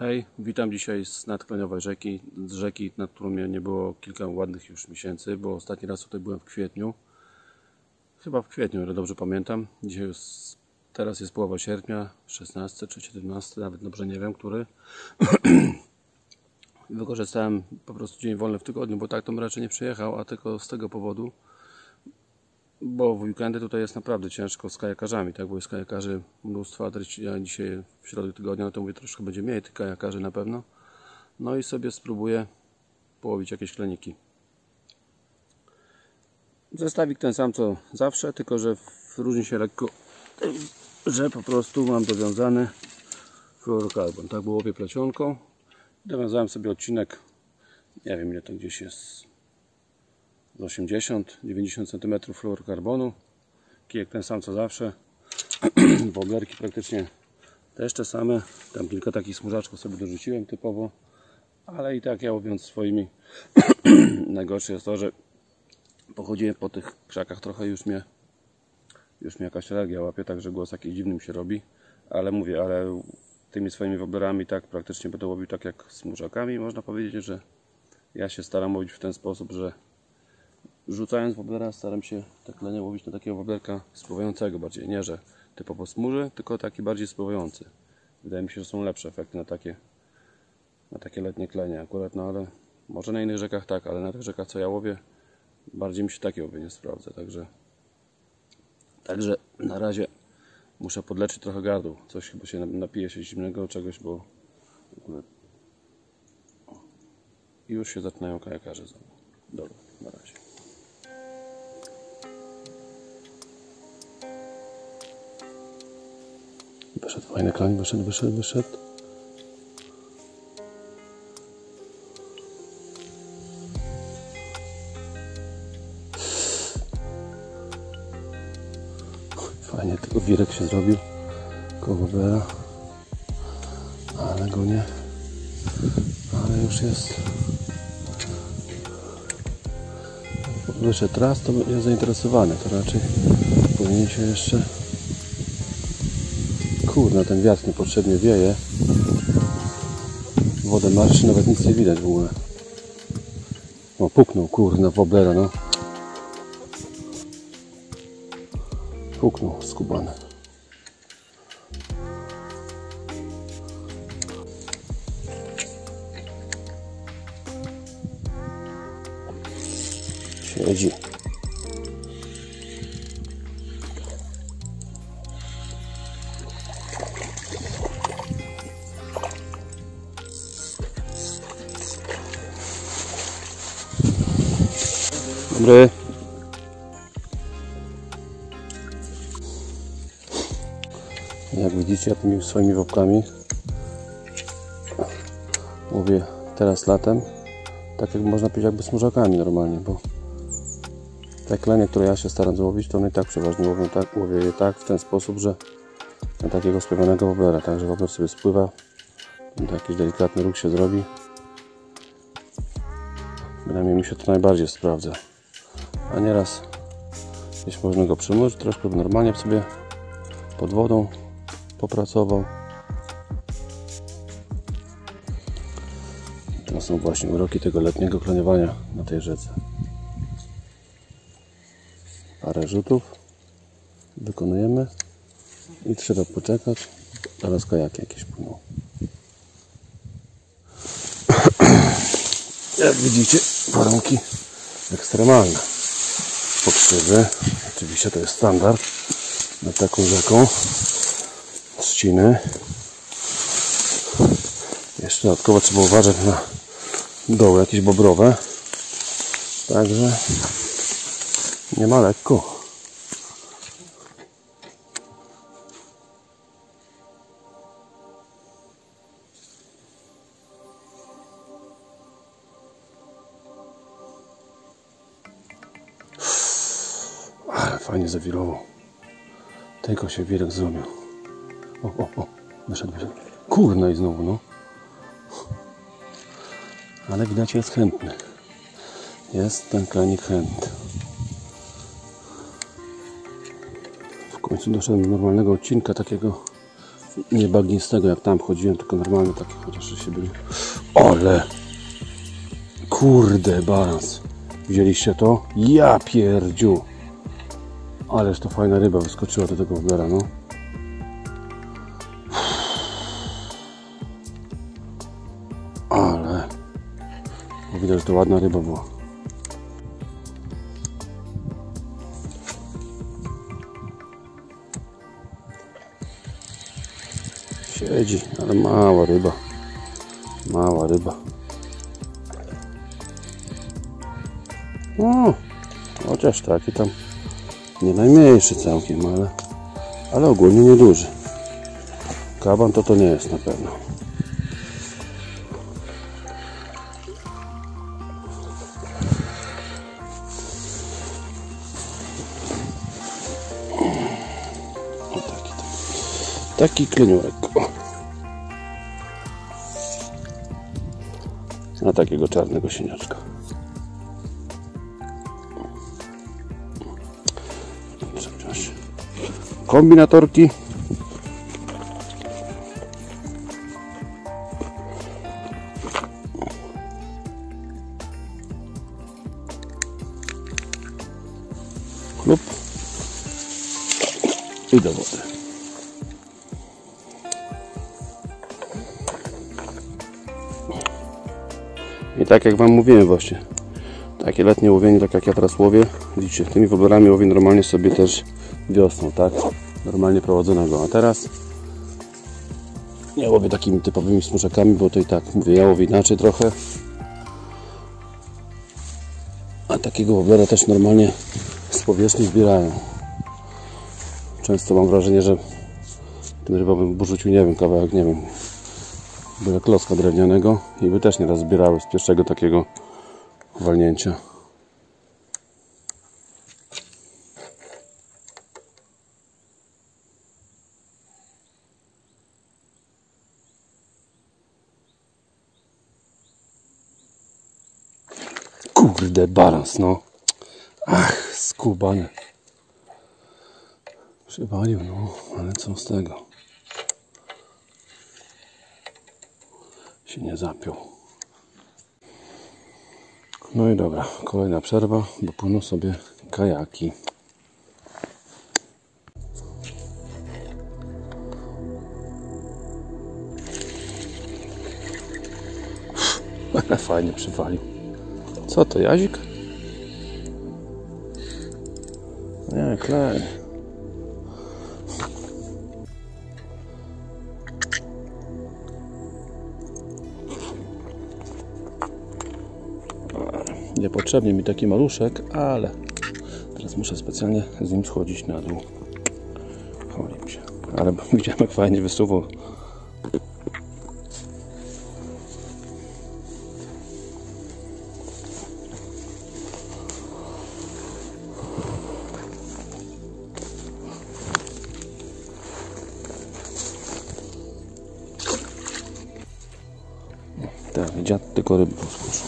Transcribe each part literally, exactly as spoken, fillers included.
Hej, witam dzisiaj z nadklaniowej rzeki, z rzeki, nad którą mnie nie było kilka ładnych już miesięcy, bo ostatni raz tutaj byłem w kwietniu. Chyba w kwietniu, ale dobrze pamiętam. Dzisiaj jest, teraz jest połowa sierpnia, szesnasty czy siedemnasty, nawet dobrze nie wiem, który. Wykorzystałem po prostu dzień wolny w tygodniu, bo tak to bym raczej nie przyjechał, a tylko z tego powodu, bo w weekendy tutaj jest naprawdę ciężko z kajakarzami, tak? Bo jest kajakarzy mnóstwo, a ja dzisiaj w środę tygodnia, no to mówię, troszkę będzie mniej tych kajakarzy na pewno. No i sobie spróbuję połowić jakieś kleniki. Zestawik ten sam co zawsze, tylko że różni się lekko, że po prostu mam dowiązany fluorokarbon, tak? Bo łowię plecionką. Dowiązałem sobie odcinek, nie wiem ile to gdzieś jest, z osiemdziesiąt do dziewięćdziesięciu centymetrów fluorokarbonu. Kijek ten sam co zawsze. Woblerki praktycznie też te same. Tam kilka takich smurzaczków sobie dorzuciłem typowo. Ale i tak ja łowiąc swoimi najgorsze jest to, że pochodziłem po tych krzakach trochę, już mnie już mnie jakaś alergia łapie, także głos jakiś dziwnym się robi. Ale mówię, ale tymi swoimi woblerami tak praktycznie będę łowił tak jak smurzakami. Można powiedzieć, że ja się staram łowić w ten sposób, że rzucając woblera staram się tak klenie łowić na takiego woblerka spływającego bardziej. Nie, że typowo smuży, tylko taki bardziej spływający. Wydaje mi się, że są lepsze efekty na takie na takie letnie klenie akurat, no ale może na innych rzekach tak, ale na tych rzekach co ja łowię bardziej mi się takie łowienie sprawdza, także także na razie muszę podleczyć trochę gardło. Coś chyba się napije się zimnego czegoś, bo i już się zaczynają kajakarze znowu. Dobra, na razie. Wyszedł fajny kleń, wyszedł, wyszedł, wyszedł. Fajnie, tylko wirek się zrobił koło woblera, ale go nie, ale już jest. Wyszedł raz, to jest zainteresowany, to raczej powinien się jeszcze. Kurde, ten wiatr niepotrzebnie wieje. Wodę marszy, nawet nic nie widać w ogóle. O, puknął, kurde, woblera, no. Puknął, skubany. Siedzi. Dobry. Jak widzicie, ja tymi swoimi wopkami łowię teraz latem, tak jak można powiedzieć, jakby smużakami normalnie, bo te klenie, które ja się staram złowić, to one i tak przeważnie łowię, tak, łowię je tak w ten sposób, że na takiego spływionego woblera, także wobler sobie spływa, jakiś delikatny ruch się zrobi. Bynajmniej mi się to najbardziej sprawdza. A nieraz jeśli można go przymurzyć, troszkę normalnie sobie pod wodą popracował. To są właśnie uroki tego letniego kleniowania na tej rzece. Parę rzutów wykonujemy i trzeba poczekać, teraz kajaki jakieś płyną. Jak widzicie, warunki ekstremalne. Pokrzywy, oczywiście to jest standard nad taką rzeką. Trzciny. Jeszcze dodatkowo trzeba uważać na doły jakieś bobrowe. Także nie ma lekko. Ale fajnie zawirował. Tylko się wirek zrobił. O, o, o, wyszedł, wyszedł. Kurna i znowu, no. Ale widać, jest chętny. Jest ten klenik chętny. W końcu doszedłem do normalnego odcinka takiego Nie bagnistego jak tam chodziłem, tylko normalnie takie, chociaż się byli. Ale kurde balans. Widzieliście to? Ja pierdziu. Ależ to fajna ryba wyskoczyła do tego woblera, no. Ale bo widać, że to ładna ryba była. Siedzi, ale mała ryba. Mała ryba. No, chociaż taki tam nie najmniejszy całkiem, ale, ale ogólnie nieduży. Kaban to to nie jest na pewno. O, taki, taki, taki kleniurek. Na takiego czarnego sieniaczka. Kombinatorki. Lub i do wody. I tak jak wam mówiłem właśnie, takie letnie łowienie, tak jak ja teraz łowię, widzicie, tymi woblerami łowię normalnie sobie też wiosną, tak? Normalnie prowadzonego, a teraz nie łowię takimi typowymi smużakami, bo to i tak mówię, ja łowię inaczej trochę, a takiego woblera też normalnie z powierzchni zbierają. Często mam wrażenie, że ten ryba by rzucił, nie wiem, kawałek, nie wiem, byle klocka drewnianego i by też nieraz zbierały z pierwszego takiego walnięcia. Kurde, balans, no. Ach, skubany. Przywalił, no, ale co z tego? Się nie zapiął. No i dobra, kolejna przerwa, bo płyną sobie kajaki. Ale fajnie przywalił. Co to, jazik? Nie, klej. Niepotrzebnie mi taki maluszek, ale teraz muszę specjalnie z nim schodzić na dół. Chwali się. Ale widziałem, jak fajnie wysuwał. Tak, dziad tylko ryby posłuszał.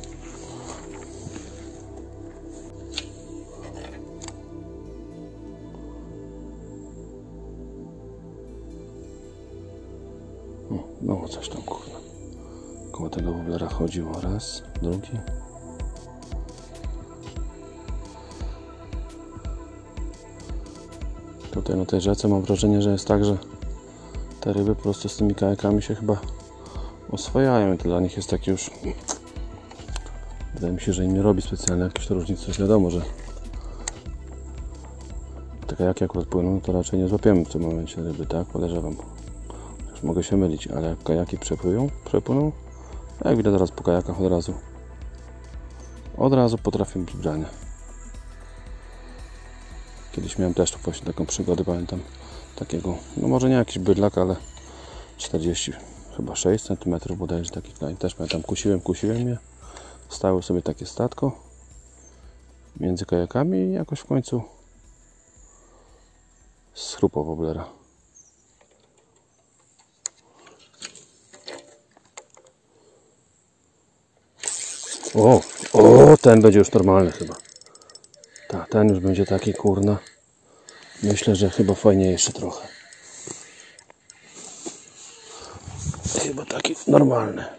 No coś tam, kurwa. Koło tego woblera chodziło. Raz, drugi. Tutaj na tej rzece mam wrażenie, że jest tak, że te ryby po prostu z tymi kajakami się chyba oswajają i to dla nich jest takie już... Wydaje mi się, że im nie robi specjalnie jakiejś różnicy. Coś wiadomo, że te kajaki akurat płyną, to raczej nie złapiemy w tym momencie ryby, tak? Podejrzewam. Już mogę się mylić, ale jak kajaki przepłyną, przepłyną, jak widać teraz po kajakach od razu od razu potrafią być brania. Kiedyś miałem też właśnie taką przygodę, pamiętam, takiego, no może nie jakiś bydlak, ale czterdzieści, chyba sześć centymetrów bodajże taki klej. Też pamiętam, kusiłem, kusiłem je, stały sobie takie statko między kajakami i jakoś w końcu schrupał woblera. O, o, ten będzie już normalny chyba. Ta, ten już będzie taki, kurna. Myślę, że chyba fajniejszy trochę. normalne.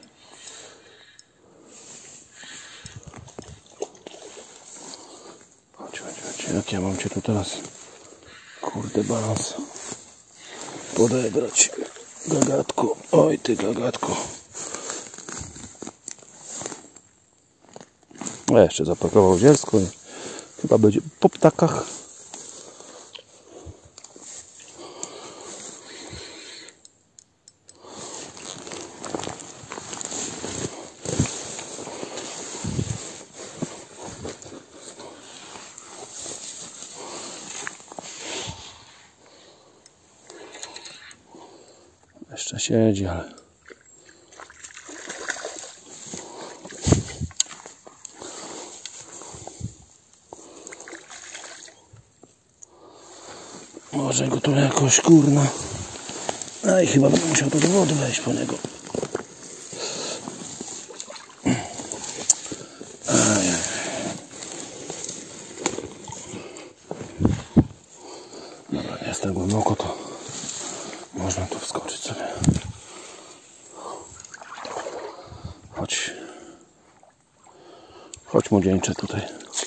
Chodź, chodź, chodź. Jak ja mam cię tu teraz, kurde, balans podebrać. Gagatko, oj ty gagatko. A jeszcze zapakował zielsko i chyba będzie po ptakach. Jeszcze siedzi, ale może go tu jakoś, kurna. A i chyba bym musiał tu do wody wejść po niego. Ajaj. Dobra, nie jest tak głęboko, to można tu wskoczyć sobie. Chodź. Chodź, młodzieńcze, tutaj.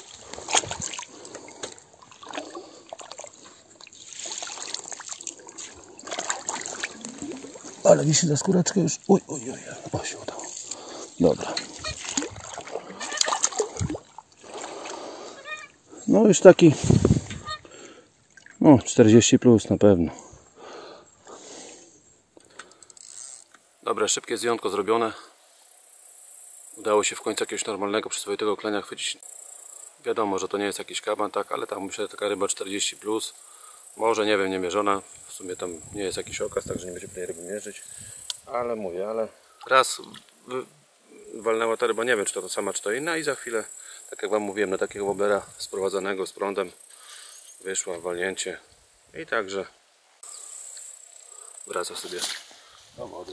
Ale wisi za skóreczkę już. Uj, uj, uj. O, się udało. Dobra. No już taki. No, czterdzieści plus na pewno. Dobre, szybkie zdjątko zrobione. Udało się w końcu jakiegoś normalnego, przyzwoitego klenia chwycić. Wiadomo, że to nie jest jakiś kaban, tak, ale tam myślę, taka ryba czterdzieści plus. Może, nie wiem, nie mierzona. W sumie tam nie jest jakiś okaz, także nie będziemy tej ryby mierzyć. Ale mówię, ale raz walnęła ta ryba, nie wiem, czy to ta sama, czy to inna. I za chwilę, tak jak wam mówiłem, na takiego woblera sprowadzanego z prądem wyszła walnięcie. I także wraca sobie do wody.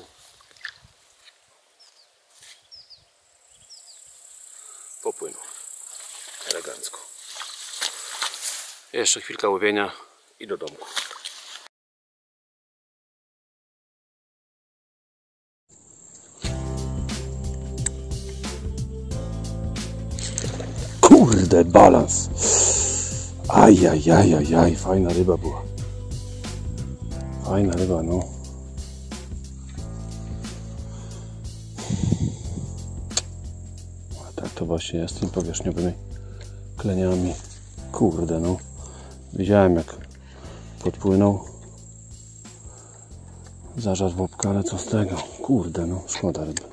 Popłynął elegancko. Jeszcze chwilka łowienia i do domku. Kurde, balans. Ajajajajaj, fajna ryba była. Fajna ryba, no. A tak to właśnie jest z tymi powierzchniowymi kleniami. Kurde, no. Widziałem, jak podpłynął. Zażarł wopka, ale co z tego? Kurde, no, szkoda ryby.